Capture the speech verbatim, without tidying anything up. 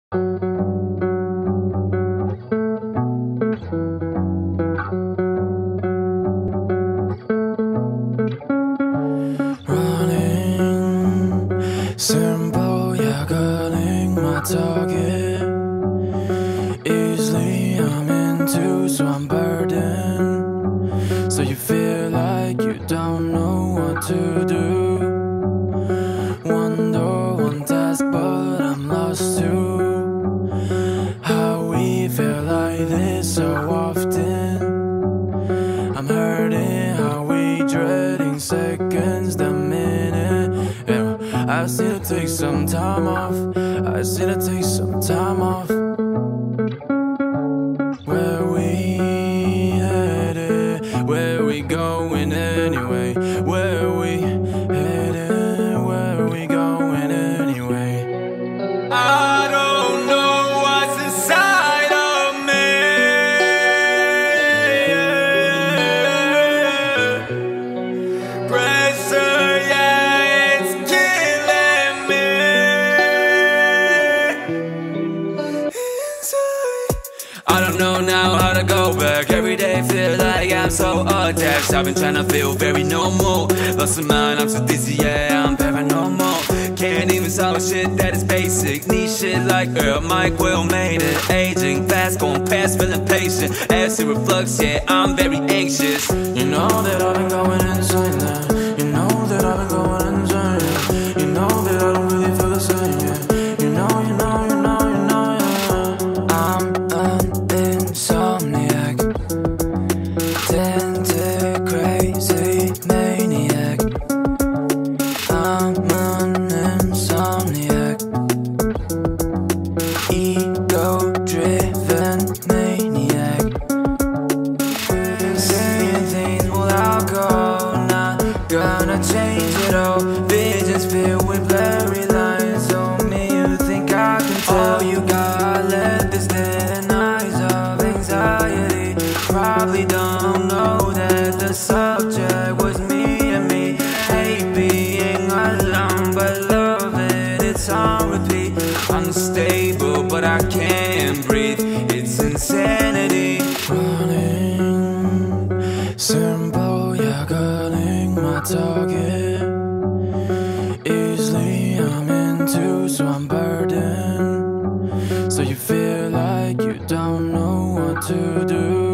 Running, simple, yeah, cutting my target. Easily I'm into, so I'm burdened. So you feel like you don't know what to do. One door, one task, but I'm lost too. How we feel like this so often. I'm hurting, how we dreading seconds, the minute. Yeah, I just need to take some time off. I just need to take some time off. Where we headed? Where we going anyway? Where we headed? Where we going anyway? I don't know what's inside of me. Pressure, yeah, it's killing me inside. I don't know now how to go back. Every day feel like I'm so attached. I've been trying to feel very normal. Lost my mind, I'm so dizzy, yeah, I'm paranormal. Can't even solve shit that is basic. Need shit like Earl, Mike Will made it. Aging fast, going past, feeling patient. Acid reflux, yeah, I'm very anxious. You know that I've been going insane now. You know that I've been going insane. You know that I don't really feel the same, yeah. You know, you know, you know, you know, yeah. I'm an insomniac, tinted crazy maniac. I'm an insomniac, ego-driven maniac. Saying things without goal, not gonna change it all. Visions filled with blurry lines. On me, you think I can tell? You got let this thin eyes of anxiety. Probably don't know that the subject was me and me. Hate being alone, but love it, it's on repeat. Unstable, but I can't breathe. It's insanity. Running, simple, yeah, cutting my target. Easily I'm into, so I'm burdened. So you feel like you don't know what to do.